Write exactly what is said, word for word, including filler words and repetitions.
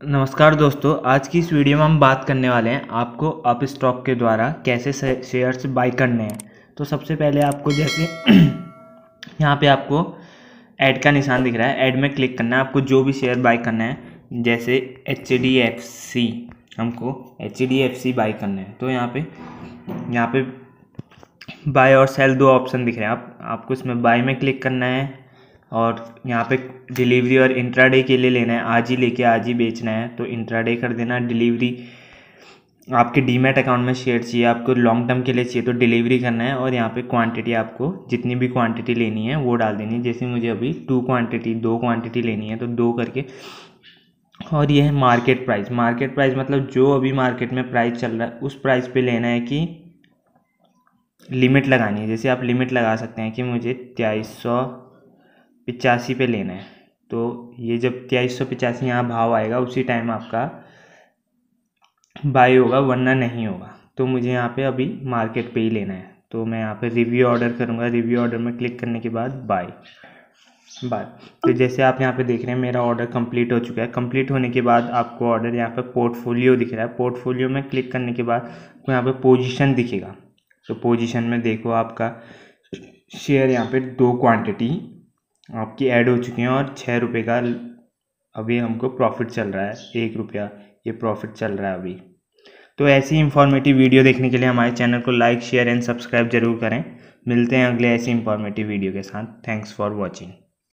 नमस्कार दोस्तों, आज की इस वीडियो में हम बात करने वाले हैं आपको अप स्टॉक के द्वारा कैसे शेयर्स बाई करने हैं। तो सबसे पहले आपको जैसे यहाँ पे आपको ऐड का निशान दिख रहा है, ऐड में क्लिक करना है। आपको जो भी शेयर बाई करना है, जैसे एच डी एफ सी, हमको H D F C buy करना है। तो यहाँ पे यहाँ पे बाय और सेल दो ऑप्शन दिख रहे हैं। आप आपको इसमें बाय में क्लिक करना है और यहाँ पे डिलीवरी और इंट्राडे के लिए लेना है, आज ही लेके आज ही बेचना है तो इंट्राडे कर देना। डिलीवरी आपके डीमैट अकाउंट में शेयर चाहिए, आपको लॉन्ग टर्म के लिए चाहिए तो डिलीवरी करना है। और यहाँ पे क्वांटिटी आपको जितनी भी क्वांटिटी लेनी है वो डाल देनी है। जैसे मुझे अभी टू क्वांटिटी दो क्वांटिटी लेनी है तो दो करके। और ये है मार्केट प्राइस। मार्केट प्राइस मतलब जो अभी मार्केट में प्राइस चल रहा है उस प्राइस पे लेना है कि लिमिट लगानी है। जैसे आप लिमिट लगा सकते हैं कि मुझे तेईस सौ पिचासी पे लेना है, तो ये जब तेईस सौ पिचासी यहाँ भाव आएगा उसी टाइम आपका बाई होगा, वरना नहीं होगा। तो मुझे यहाँ पे अभी मार्केट पे ही लेना है, तो मैं यहाँ पे रिव्यू ऑर्डर करूँगा। रिव्यू ऑर्डर में क्लिक करने के बाद बाय बाय तो जैसे आप यहाँ पे देख रहे हैं मेरा ऑर्डर कंप्लीट हो चुका है। कंप्लीट होने के बाद आपको ऑर्डर यहाँ पे पोर्टफोलियो दिख रहा है। पोर्टफोलियो में क्लिक करने के बाद आपको यहाँ पे पोजीशन दिखेगा। तो पोजीशन में देखो आपका शेयर यहाँ पे दो क्वांटिटी आपकी ऐड हो चुकी हैं और छः रुपये का अभी हमको प्रॉफिट चल रहा है, एक रुपया ये प्रॉफिट चल रहा है अभी। तो ऐसी इंफॉर्मेटिव वीडियो देखने के लिए हमारे चैनल को लाइक शेयर एंड सब्सक्राइब जरूर करें। मिलते हैं अगले ऐसी इंफॉर्मेटिव वीडियो के साथ। Thanks for watching.